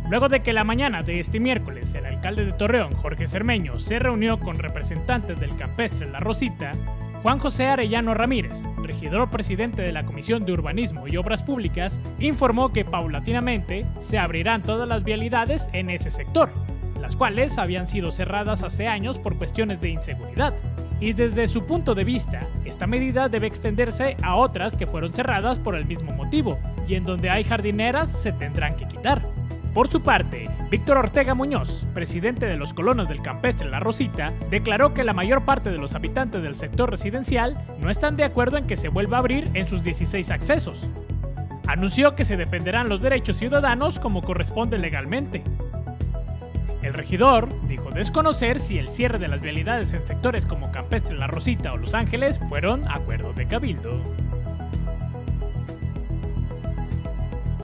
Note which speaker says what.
Speaker 1: Luego de que la mañana de este miércoles el alcalde de Torreón, Jorge Cermeño, se reunió con representantes del campestre La Rosita, Juan José Arellano Ramírez, regidor presidente de la Comisión de Urbanismo y Obras Públicas, informó que paulatinamente se abrirán todas las vialidades en ese sector, las cuales habían sido cerradas hace años por cuestiones de inseguridad. Y desde su punto de vista, esta medida debe extenderse a otras que fueron cerradas por el mismo motivo, y en donde hay jardineras se tendrán que quitar. Por su parte, Víctor Ortega Muñoz, presidente de los colonos del campestre La Rosita, declaró que la mayor parte de los habitantes del sector residencial no están de acuerdo en que se vuelva a abrir en sus 16 accesos. Anunció que se defenderán los derechos ciudadanos como corresponde legalmente. El regidor dijo desconocer si el cierre de las vialidades en sectores como Campestre La Rosita o Los Ángeles fueron acuerdos de cabildo.